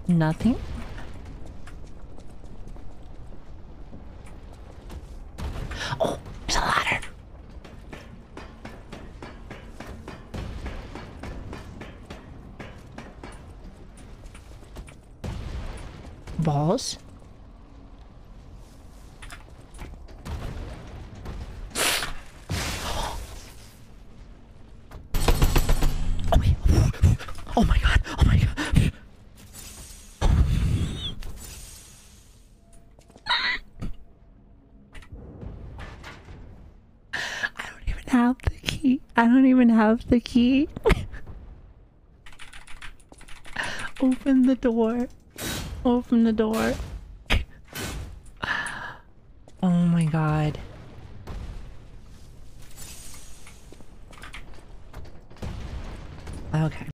Nothing? Oh, there's a ladder. Balls? Oh, wait. Oh my god. Oh my god. I don't even have the key. I don't even have the key. Open the door. Open the door. Oh my god. Okay.